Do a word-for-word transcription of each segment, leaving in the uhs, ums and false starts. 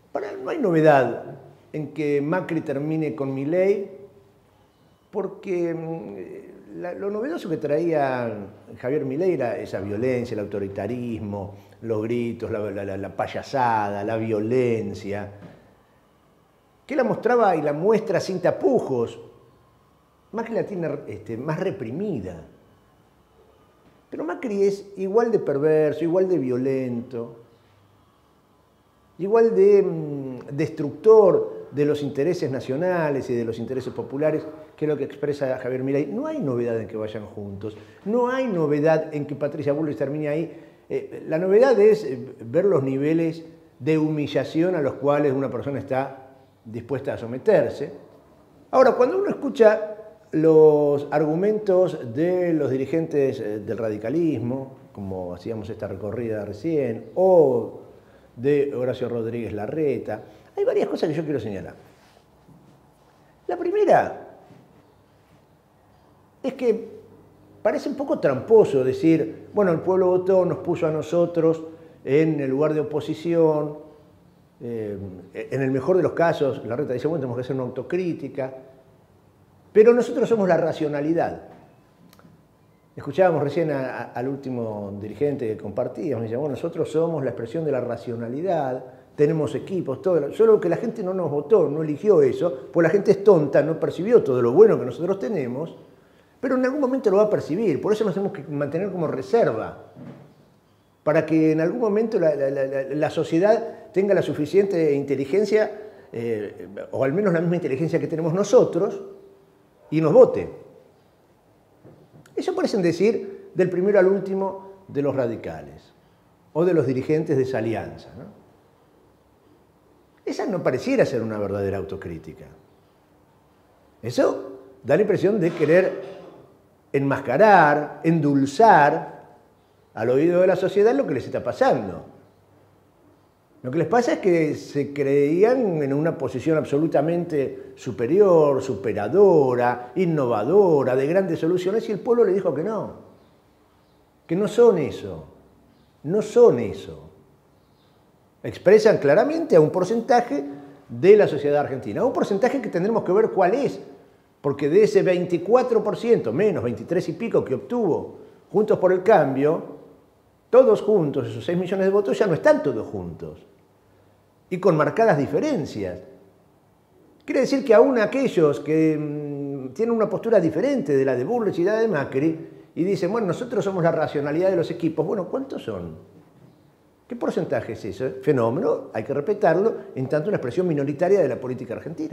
Para, no hay novedad en que Macri termine con Milei, porque la, lo novedoso que traía Javier Milei era esa violencia, el autoritarismo, los gritos, la, la, la payasada, la violencia, que la mostraba y la muestra sin tapujos. Macri la tiene este, más reprimida. Pero Macri es igual de perverso, igual de violento, igual de mmm, destructor de los intereses nacionales y de los intereses populares, que es lo que expresa Javier Milei. No hay novedad en que vayan juntos, no hay novedad en que Patricia Bullrich termine ahí. Eh, la novedad es ver los niveles de humillación a los cuales una persona está dispuesta a someterse. Ahora, cuando uno escucha los argumentos de los dirigentes del radicalismo, como hacíamos esta recorrida recién, o de Horacio Rodríguez Larreta, hay varias cosas que yo quiero señalar. La primera es que parece un poco tramposo decir, bueno, el pueblo votó, nos puso a nosotros en el lugar de oposición, eh, en el mejor de los casos, Larreta dice, bueno, tenemos que hacer una autocrítica, pero nosotros somos la racionalidad. Escuchábamos recién a, a, al último dirigente que compartíamos, me decía, bueno, nosotros somos la expresión de la racionalidad, tenemos equipos, todo, solo que la gente no nos votó, no eligió eso, pues la gente es tonta, no percibió todo lo bueno que nosotros tenemos, pero en algún momento lo va a percibir, por eso nos tenemos que mantener como reserva, para que en algún momento la, la, la, la sociedad tenga la suficiente inteligencia, eh, o al menos la misma inteligencia que tenemos nosotros, y nos vote. Eso parecen decir del primero al último de los radicales, o de los dirigentes de esa alianza, ¿no? Esa no pareciera ser una verdadera autocrítica. Eso da la impresión de querer enmascarar, endulzar al oído de la sociedad lo que les está pasando. Lo que les pasa es que se creían en una posición absolutamente superior, superadora, innovadora, de grandes soluciones, y el pueblo le dijo que no, que no son eso, no son eso. Expresan claramente a un porcentaje de la sociedad argentina, un porcentaje que tendremos que ver cuál es, porque de ese veinticuatro por ciento, menos veintitrés y pico que obtuvo Juntos por el Cambio, todos juntos, esos seis millones de votos, ya no están todos juntos, y con marcadas diferencias. Quiere decir que aún aquellos que mmm, tienen una postura diferente de la de Bullrich y la de Macri, y dicen, bueno, nosotros somos la racionalidad de los equipos, bueno, ¿cuántos son? ¿Qué porcentaje es eso? Fenómeno, hay que respetarlo, en tanto una expresión minoritaria de la política argentina.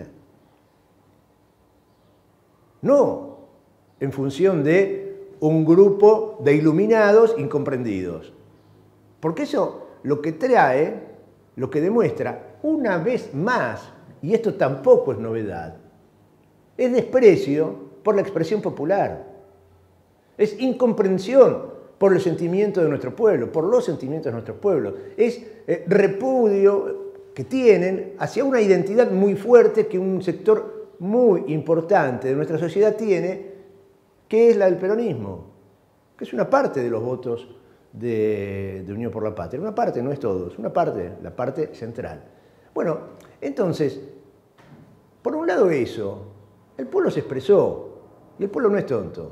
No en función de un grupo de iluminados incomprendidos. Porque eso lo que trae, lo que demuestra, una vez más, y esto tampoco es novedad, es desprecio por la expresión popular. Es incomprensión por el sentimiento de nuestro pueblo, por los sentimientos de nuestro pueblo. Es eh, repudio que tienen hacia una identidad muy fuerte que un sector muy importante de nuestra sociedad tiene, que es la del peronismo, que es una parte de los votos de, de Unión por la Patria. Una parte, no es todo, es una parte, la parte central. Bueno, entonces, por un lado eso, el pueblo se expresó, y el pueblo no es tonto.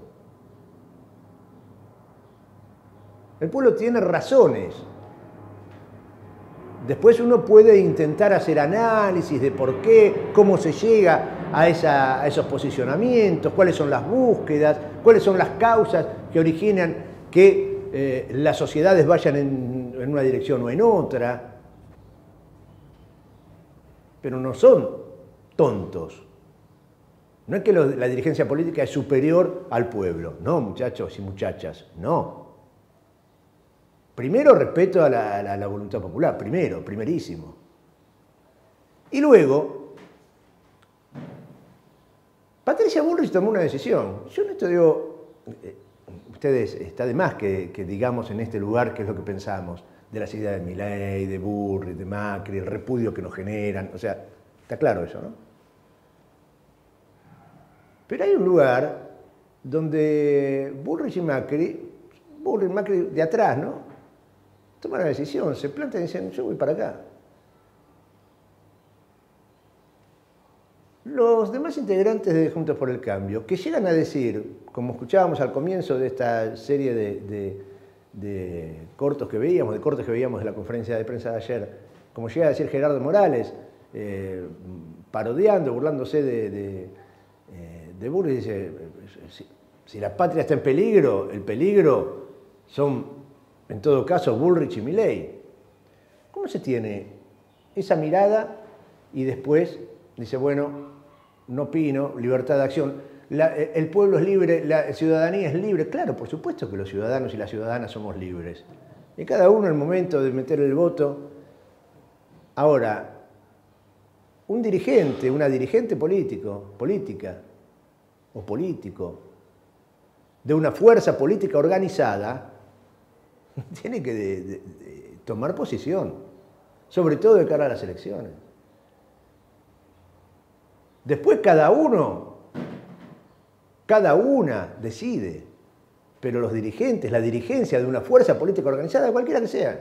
El pueblo tiene razones. Después uno puede intentar hacer análisis de por qué, cómo se llega a, esa, a esos posicionamientos, cuáles son las búsquedas, cuáles son las causas que originan que eh, las sociedades vayan en, en una dirección o en otra. Pero no son tontos. No es que lo, la dirigencia política es superior al pueblo. No, muchachos y muchachas, no. Primero, respeto a la, a la, a la voluntad popular, primero, primerísimo. Y luego, Patricia Bullrich tomó una decisión. Yo en esto digo, eh, ustedes, está de más que, que digamos en este lugar qué es lo que pensamos de las ideas de Milei, de Bullrich, de Macri, el repudio que nos generan, o sea, está claro eso, ¿no? Pero hay un lugar donde Bullrich y Macri, Bullrich y Macri de atrás, ¿no? Toman la decisión, se plantan y dicen, yo voy para acá. Los demás integrantes de Juntos por el Cambio, que llegan a decir, como escuchábamos al comienzo de esta serie de, de, de cortos que veíamos, de cortes que veíamos de la conferencia de prensa de ayer, como llega a decir Gerardo Morales, eh, parodiando, burlándose de, de, eh, de Bullrich, dice, si, si la patria está en peligro, el peligro son, en todo caso, Bullrich y Milei. ¿Cómo se tiene esa mirada y después dice, bueno, no opino, libertad de acción, la, el pueblo es libre, la ciudadanía es libre? Claro, por supuesto que los ciudadanos y las ciudadanas somos libres. Y cada uno en el momento de meter el voto. Ahora, un dirigente, una dirigente político, política o político de una fuerza política organizada tiene que de, de, de tomar posición, sobre todo de cara a las elecciones. Después cada uno, cada una decide, pero los dirigentes, la dirigencia de una fuerza política organizada, cualquiera que sea,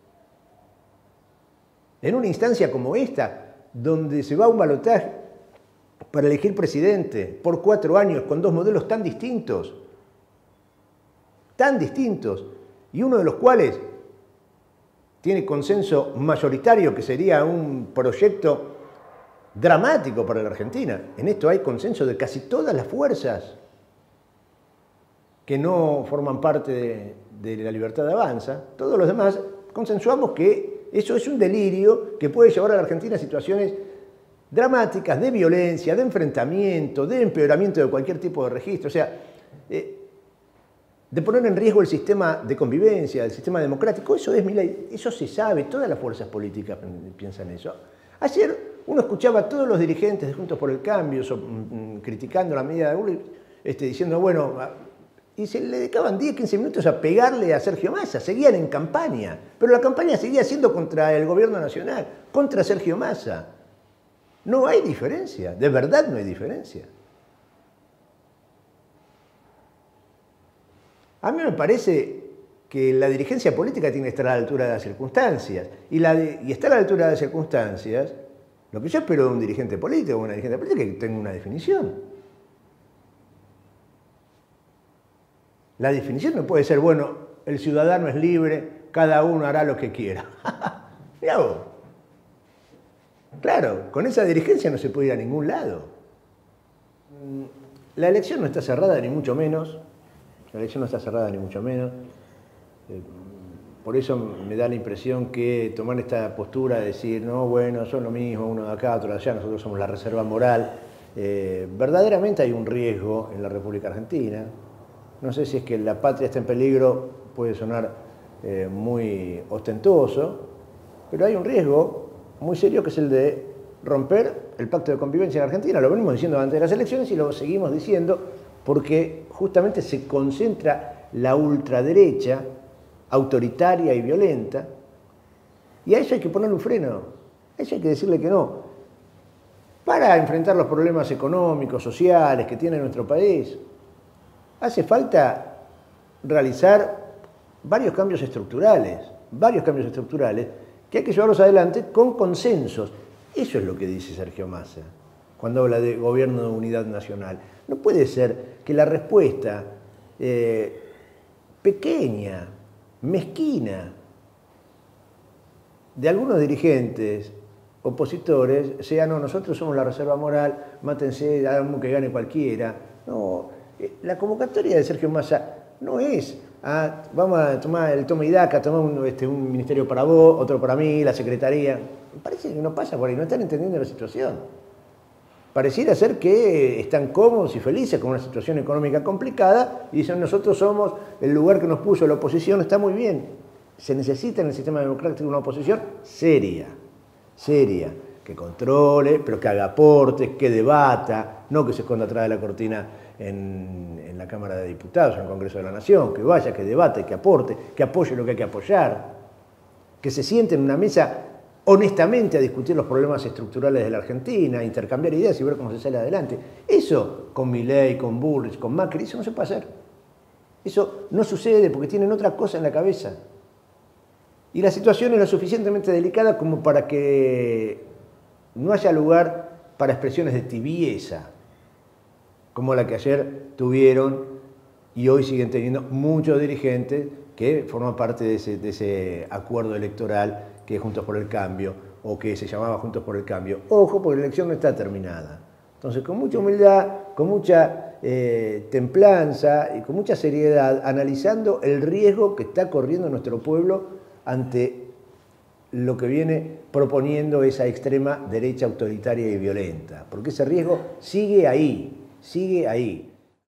en una instancia como esta, donde se va a un balotaje para elegir presidente por cuatro años con dos modelos tan distintos, tan distintos, y uno de los cuales tiene consenso mayoritario, que sería un proyecto dramático para la Argentina. En esto hay consenso de casi todas las fuerzas que no forman parte de, de la Libertad de Avanza. Todos los demás consensuamos que eso es un delirio que puede llevar a la Argentina a situaciones dramáticas de violencia, de enfrentamiento, de empeoramiento de cualquier tipo de registro. O sea, eh, de poner en riesgo el sistema de convivencia, el sistema democrático. Eso es Milei, eso se sabe, todas las fuerzas políticas piensan eso. Ayer uno escuchaba a todos los dirigentes de Juntos por el Cambio so, mm, criticando la medida de Bullrich, este, diciendo, bueno, y se le dedicaban diez, quince minutos a pegarle a Sergio Massa, seguían en campaña, pero la campaña seguía siendo contra el gobierno nacional, contra Sergio Massa. No hay diferencia, de verdad no hay diferencia. A mí me parece que la dirigencia política tiene que estar a la altura de las circunstancias, y, la de, y estar a la altura de las circunstancias, lo que yo espero de un dirigente político o una dirigente política es que tenga una definición. La definición no puede ser, bueno, el ciudadano es libre, cada uno hará lo que quiera. Mirá vos. Claro, con esa dirigencia no se puede ir a ningún lado. La elección no está cerrada, ni mucho menos. La elección no está cerrada, ni mucho menos. Por eso me da la impresión que tomar esta postura de decir, no, bueno, son lo mismo, uno de acá, otro de allá, nosotros somos la reserva moral, eh, verdaderamente hay un riesgo en la República Argentina. No sé si es que la patria está en peligro, puede sonar eh, muy ostentoso, pero hay un riesgo muy serio que es el de romper el pacto de convivencia en Argentina. Lo venimos diciendo antes de las elecciones y lo seguimos diciendo porque justamente se concentra la ultraderecha autoritaria y violenta, y a eso hay que ponerle un freno, a eso hay que decirle que no. Para enfrentar los problemas económicos, sociales que tiene nuestro país, hace falta realizar varios cambios estructurales, varios cambios estructurales que hay que llevarlos adelante con consensos. Eso es lo que dice Sergio Massa cuando habla de gobierno de unidad nacional. No puede ser que la respuesta eh, pequeña, mezquina de algunos dirigentes opositores sea, no, nosotros somos la reserva moral, mátense, hagamos que gane cualquiera. No, la convocatoria de Sergio Massa no es, ah, vamos a tomar el toma y daca, tomar un, este, un ministerio para vos, otro para mí, la secretaría. Me parece que no pasa por ahí, no están entendiendo la situación. Pareciera ser que están cómodos y felices con una situación económica complicada y dicen, nosotros somos el lugar que nos puso la oposición, está muy bien. Se necesita en el sistema democrático una oposición seria, seria, que controle, pero que haga aportes, que debata, no que se esconda atrás de la cortina en, en la Cámara de Diputados, en el Congreso de la Nación, que vaya, que debate, que aporte, que apoye lo que hay que apoyar, que se siente en una mesa honestamente a discutir los problemas estructurales de la Argentina, a intercambiar ideas y ver cómo se sale adelante. Eso con Milei, con Bullrich, con Macri, eso no se puede hacer. Eso no sucede porque tienen otra cosa en la cabeza. Y la situación es lo suficientemente delicada como para que no haya lugar para expresiones de tibieza, como la que ayer tuvieron y hoy siguen teniendo muchos dirigentes que forman parte de ese, de ese acuerdo electoral que es Juntos por el Cambio, o que se llamaba Juntos por el Cambio. Ojo, porque la elección no está terminada. Entonces, con mucha humildad, con mucha eh, templanza y con mucha seriedad, analizando el riesgo que está corriendo nuestro pueblo ante lo que viene proponiendo esa extrema derecha autoritaria y violenta. Porque ese riesgo sigue ahí, sigue ahí.